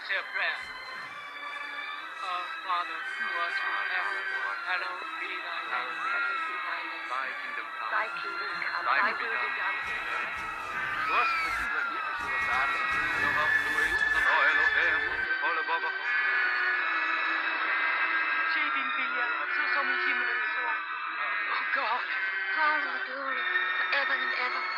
say a prayer. Our Father, who art in heaven, hallowed be thy name. Hallowed be thy name. Thy kingdom come. Thy kingdom come. Thy Thy will will be be done. Господи, благие государство, Ske din vilje, så som i himlen så. Oh God, Power and glory forever and ever.